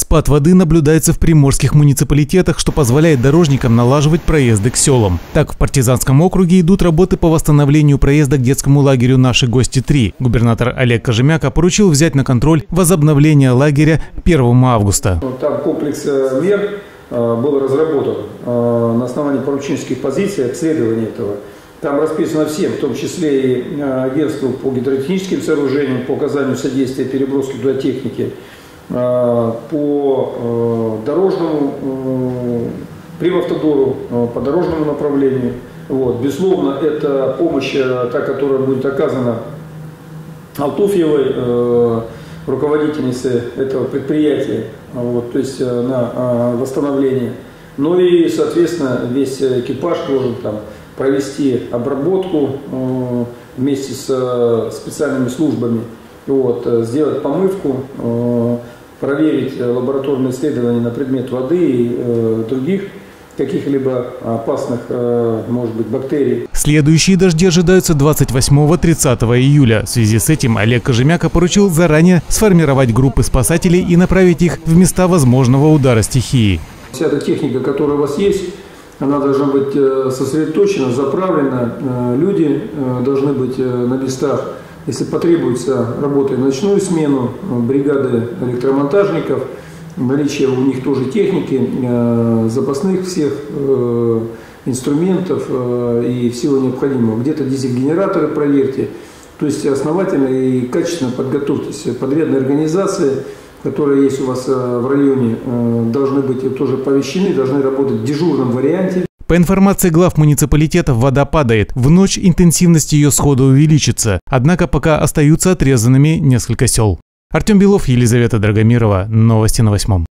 Спад воды наблюдается в приморских муниципалитетах, что позволяет дорожникам налаживать проезды к селам. Так, в Партизанском округе идут работы по восстановлению проезда к детскому лагерю «Наши гости-3». Губернатор Олег Кожемяка поручил взять на контроль возобновление лагеря 1 августа. Там комплекс мер был разработан на основании порученческих позиций, обследования этого. Там расписано всем, в том числе и агентству по гидротехническим сооружениям, по оказанию содействия переброски туда техники, по дорожному, Примавтодору, по дорожному направлению. Вот. Безусловно, это помощь, та, которая будет оказана Алтуфьевой, руководительнице этого предприятия, вот, то есть на восстановление. Ну и, соответственно, весь экипаж должен там провести обработку вместе с специальными службами, вот, сделать помывку, проверить лабораторные исследования на предмет воды и других каких-либо опасных, может быть, бактерий. Следующие дожди ожидаются 28-30 июля. В связи с этим Олег Кожемяка поручил заранее сформировать группы спасателей и направить их в места возможного удара стихии. Вся эта техника, которая у вас есть, она должна быть сосредоточена, заправлена. Люди должны быть на местах, если потребуется, работая в ночную смену, бригады электромонтажников, наличие у них тоже техники, запасных всех инструментов и всего необходимого. Где-то дизель-генераторы проверьте. То есть основательно и качественно подготовьтесь. Подрядные организации, которые есть у вас в районе, должны быть тоже оповещены, должны работать в дежурном варианте. По информации глав муниципалитетов, вода падает. В ночь интенсивность ее схода увеличится. Однако пока остаются отрезанными несколько сел. Артем Белов, Елизавета Драгомирова. Новости на 8.